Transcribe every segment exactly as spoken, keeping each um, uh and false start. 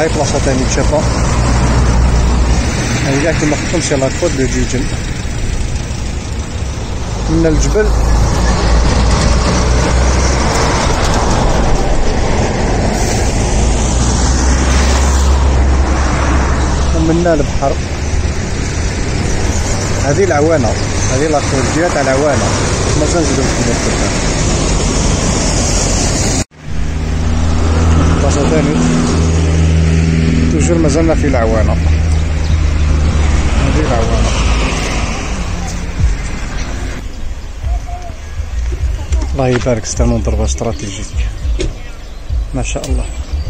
هاي بلاصة تاني تشوفها، هاي كاع كيما قلتلكم سي لا كوت دو جيجل. من الجبل ومنا البحر. هذه العوانة، هذه لاكوت تاع العوانة. مازال نزيدو نكملو قدام بلاصة تاني توجور مازالنا في العوانة. هذه العوانة الله يبارك، ستانون ضربة استراتيجيك ما شاء الله.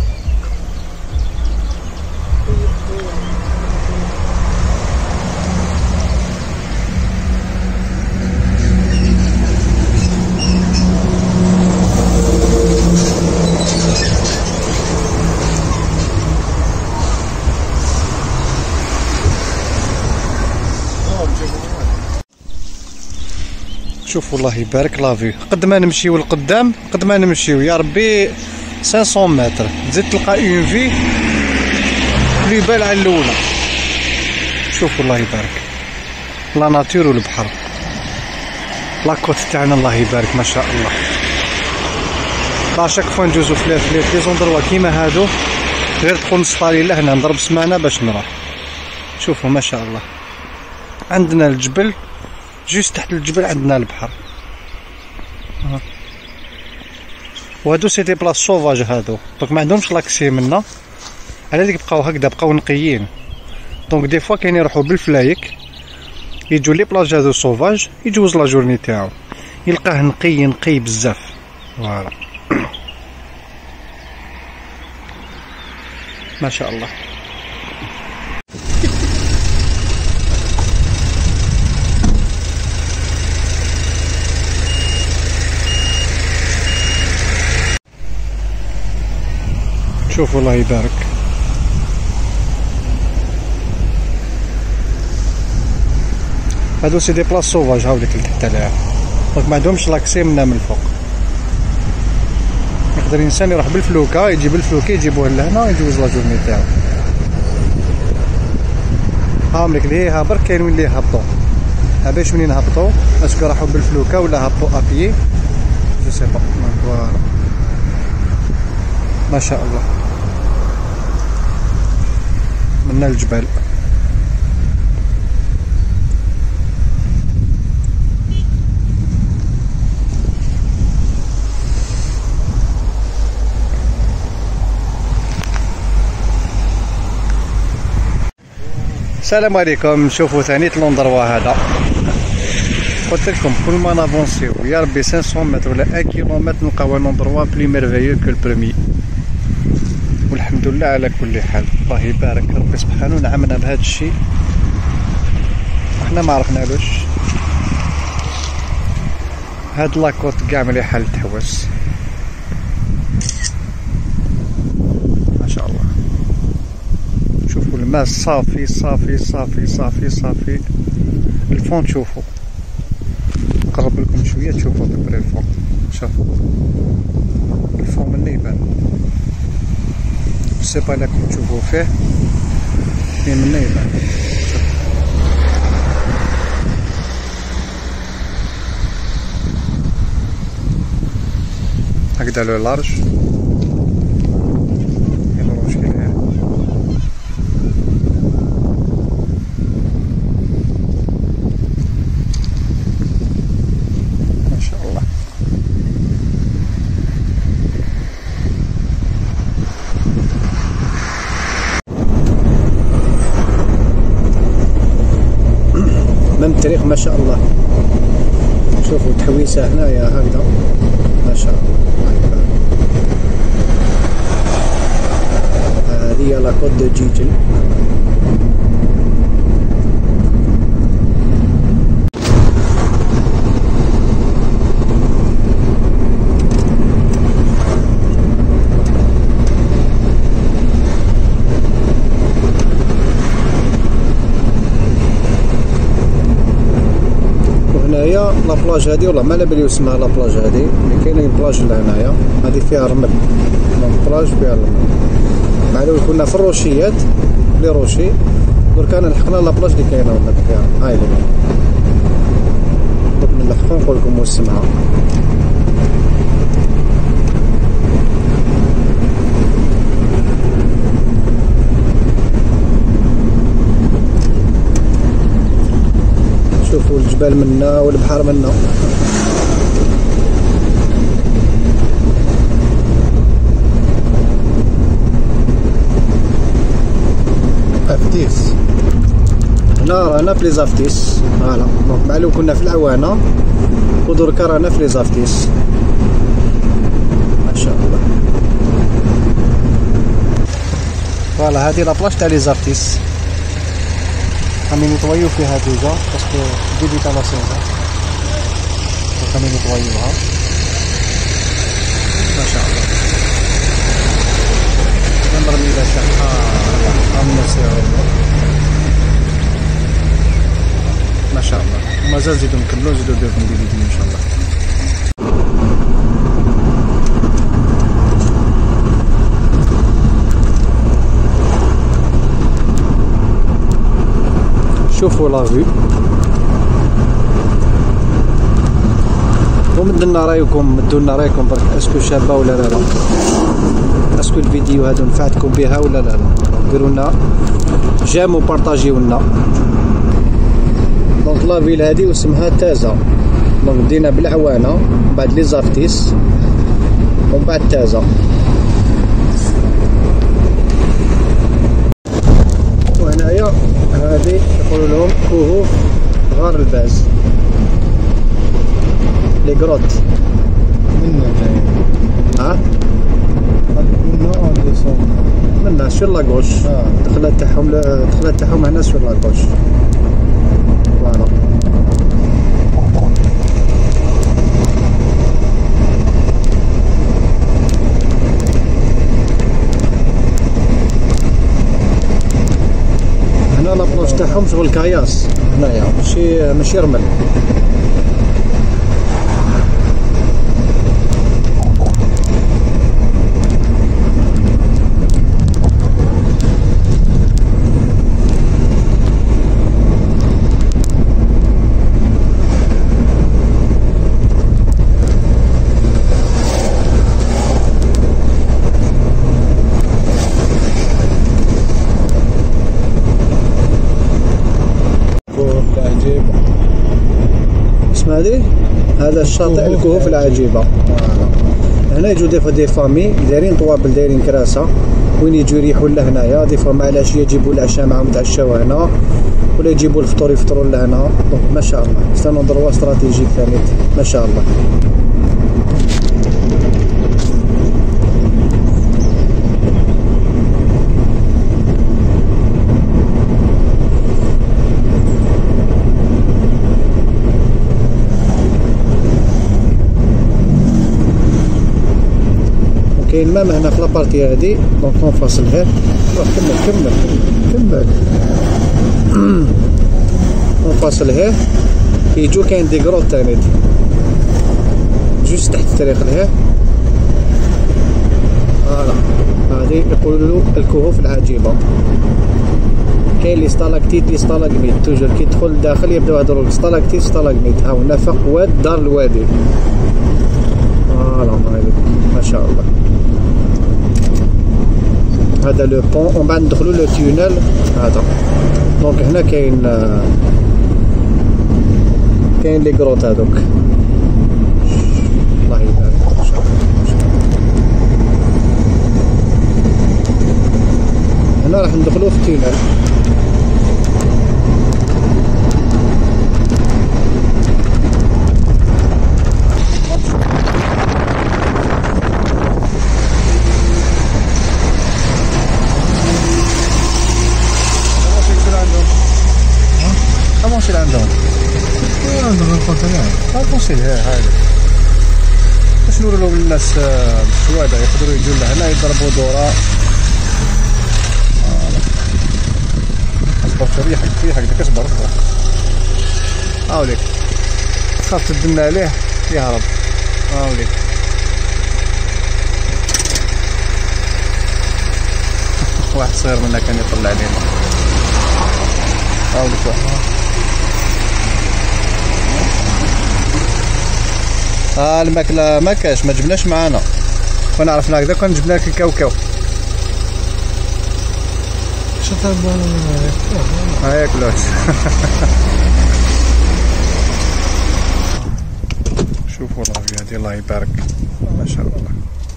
شوفوا الله يبارك لافيو، قد ما نمشيو لقدام قد ما نمشيو يا ربي خمسمية متر تزيد تلقى اون في بلي بال على الاولى. شوفوا الله يبارك لا ناتور والبحر، لاكوت تاعنا الله يبارك ما شاء الله. لا شاك فوا ندوزو في لي زوندروا كيما هادو غير تدخل نسطالي لهنا نضرب سمانه باش نروح. شوفوا ما شاء الله، عندنا الجبل جوست تحت الجبل عندنا البحر. وهادو سي دي بلاص سوفاج هادو، دونك ما عندهمش لاكسي منا، على هاديك بقاو هكذا بقاو نقيين. دونك دي فوا كاين يروحو بالفلايك يجو لي بلاج هادو سوفاج، يجوز لا جورني تاعو يلقاه نقي نقي بزاف. فوالا ما شاء الله. شوفوا الله يبارك، هادو سي دي بلاص سوفاج هاو ديك اللي تحت عليها، دونك ما عندهمش لاكسي منا من الفوق. يقدر الانسان يروح بالفلوكه، يجي بالفلوكه يجيبوه لهنا يجوز لا جورني تاعو. هاهم لك ليه ها برك كاين وين ليه هبطوا، ها باش منين هبطوا اسكو راحوا بالفلوكه ولا هبطوا ابيي جو سي با. فوالا ما شاء الله من الجبال. السلام عليكم. شوفوا ثاني لوندروا هذا، قلت لكم كل ما نافونسيو يا ربي خمسمية متر ولا واحد كيلومتر نلقاو ان اندروا بلي ميرفيو كو البروميي. والحمد لله على كل حال، الله يبارك ربي سبحانه نعمنا بهذا الشيء احنا ما عرفنالوش. هاد لاكوت كاع مليحه للتحوس ما شاء الله. شوفوا الماء صافي صافي صافي صافي صافي. الفون تشوفوا، نقرب لكم شويه تشوفوا دبري الفون. شوفوا الفون من يبان، سي با راكم تشوفوا فيه مي من يبان. هكذا لو لارج يضربوش فيه. ما شاء الله من التاريخ ما شاء الله. شوفوا تحويسه هنايا هكذا ما شاء الله. هذه هي لاكوت دو جيجل. وهنايا لابلاج هادي والله ما على بالي اسمها لابلاج هادي، اللي كاينه بلاج لهنايا هادي فيها رمل، بلاج فيها رمل. مع الاول كنا في الروشيات لي روشي، درك انا لحقنا لابلاج اللي كاينه ولا فيها. هاي اللي دوك نلحقو نقول لكم واش سمعها. شوفوا الجبال منا والبحر منا. افتيس هنا رانا في لي زافتيس. فوالا دونك معلوم كنا في العوانة ودركا رانا في لي زافتيس. ما شاء الله. فوالا هادي لابلاج تاع لي زافتيس، راهم ينيطويو فيها ديجا باسكو ديبيتا لا سيزون، راهم ينيطويوها. ما شاء الله. نمرمي لا شحا عمنا سيارة. ما شاء الله. ومازال نزيدو نكملو، نزيدو نديرلكم دي فيديو ان شاء الله. شوفوا لا فيو ومدلنا رايكم، مدولنا رايكم برك اسكو شابه ولا لا لا، اسكو الفيديو هادو نفعتكم بها ولا لا لا. ديروا لنا جيم وبارطاجيو لنا. دونك لا فيل هادي واسمها تازا. دونك بدينا بالعوانة من بعد لي زافتيس ومن بعد تازا. وهنايا هادي يقولوا لهم كهوف غار الباز، لي كروت منا جايين. ها منا اون ديسون منا سور لاكوش. دخلت تاعهم دخلت تاعهم هنا سور لاكوش. فوالا هنا لابروش تاعهم شغل كاياس. هنايا ماشي ماشي رمل. هذه هذا الشاطئ الكهوف العجيبه. هنا يجوا دي فوا دي فامي دايرين طوابل دايرين كراسه وين يجوا يريحوا لهنايا. دي فوا مع العشيه يجيبوا العشاء معاهم يتعشاو هنا، ولا يجيبوا الفطور يفطروا لهنا. دونك ما شاء الله سي ان اندروا استراتيجيك ثاني. ما شاء الله. كاين مام هنا في لابارتي هادي. دونك نفاصل هاد. روح كمل كمل كمل نفاصل هاد. كيجو كاين دي كروت تاني جوست تحت الطريق لهيه. فوالا هادي يقولوا الكهوف العجيبه. كاين لي ستالاكتيت لي ستالاغميت. توجور كي تدخل لداخل يبداو يهضروا لك ستالاكتيت ستالاغميت. ها هنا فوق واد دار الوادي. فوالا ما شاء الله. هذا لو بون ومن بعد ندخلو لو تونيل هذا. دونك هنا كاين كاين لي كروت هذوك. الله يبارك ان شاء الله. هنا راح ندخلو في التونيل. كيفاش عندهم؟ عندهم الكونسيلير. الكونسيلير هاي باش نورو لهم الناس الشواده يقدروا يجوا لهنا يضربوا دوره. اصبر ريحك ريحك ديك اصبر اصبر. هاوليك خاف تدنا عليه يهرب. هاوليك واحد صغير منا كان يطلع علينا. ها ولد واحد. ها الماكله ما كاش، ما جبناش معانا، كنا عرفنا هكذا كنا جبنا لك الكاوكاو. ها ياكلوه. شوفوا الرافي هادي الله يبارك ما شاء الله.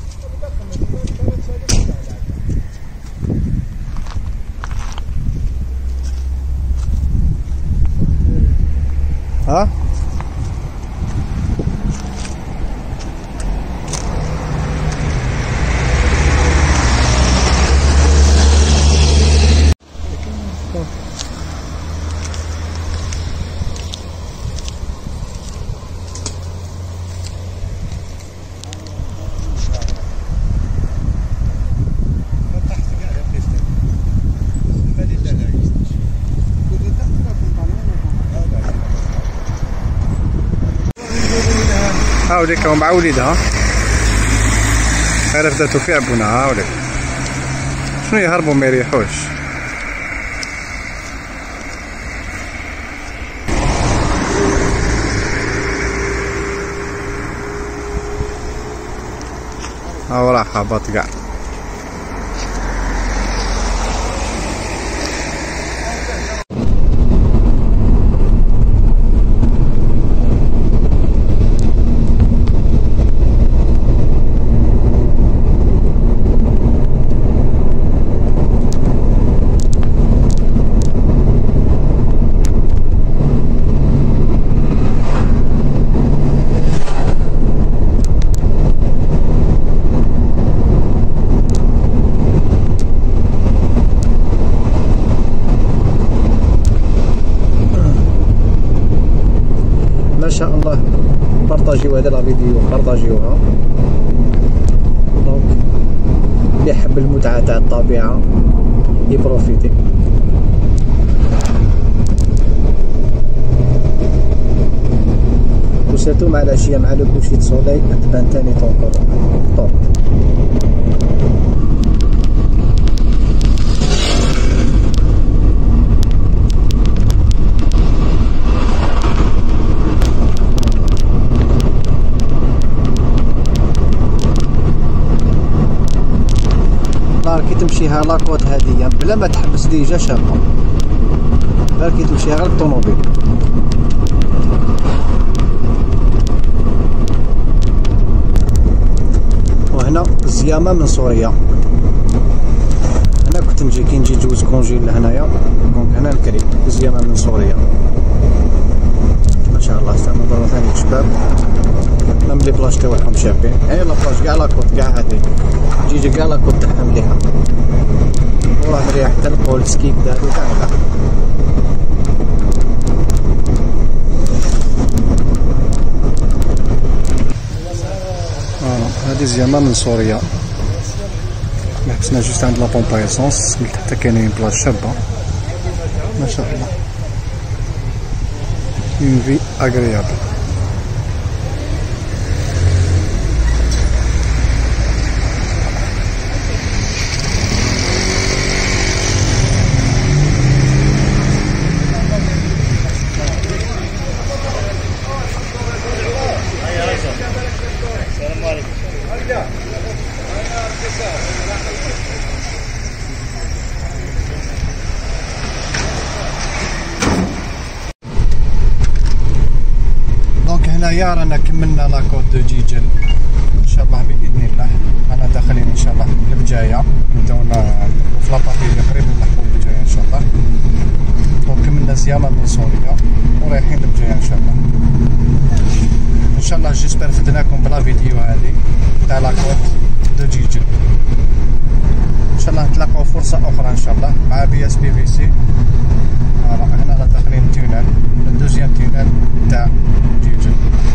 ها هاوليك هو مع وليدها عرف ذاتو في عبونا. هاوليك شنو يهربوا ما يريحوش. هاو راح هبط قاع. ما شاء الله. بارطاجيو هذا لا فيديو، بارطاجيوها. دونك اللي يحب المتعة تاع الطبيعة يبروفيتي. وسيرتو مع العشية مع لو كوشي د سوليي تبان تاني طونكور طوب. كي تمشيها لاكوت هادية بلا ما تحبس ديجا شابة، غير كي تمشيها غير بالطوموبيل. وهنا الزيامة من سوريا. هنا كنت نجي كي نجي نجوز كونجي لهنايا، دونك هنا نكري الزيامة من سوريا. ما شاء الله حتى نظروا ثاني شباب، ميم لي بلاج تاعهم شابين. هاي لا بلاج كاع لاكوت كاع هادي جيجي كاع لاكوت تاعها مليحة، وراه مريح حتى القول سكيك دارو كاع كاع. اه هادي زيامة من سوريا. حبسنا جوست عند لابومبا ايسونس، قلت حتى كاينين بلاج شابة ما شاء الله. اون في اغريابل. دونك هنايا رانا كملنا لاكوت دو جيجل ان شاء الله باذن الله. رانا داخلين ان شاء الله لبجايه، نبداو في لابارتي اللي قريب نلحقو لبجايه ان شاء الله. دونك كملنا زيامه من سوريا ورايحين لبجايه ان شاء الله. ان شاء الله جيسبر فدناكم بلا فيديو هذه تاع لاكوت دو جيجل. ان شاء الله نتلاقاو فرصه اخرى ان شاء الله مع بي اس بي في سي. هنا رانا داخلين تونال، الدوزيام تونال تاع جيجل.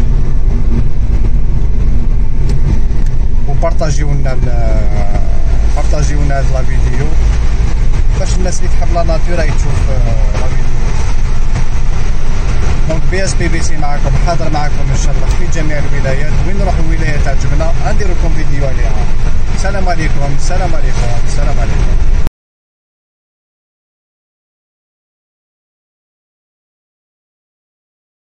وبارطاجيو لنا بارطاجيو لنا هاد لا فيديو باش الناس اللي تحب لا ناتور تشوف لا فيديو. دونك بي اس بي في سي معاكم، حاضر معاكم ان شاء الله في جميع الولايات. وين نروحوا ولايه تعجبنا غندير لكم فيديو عليها. السلام عليكم، السلام عليكم، السلام عليكم.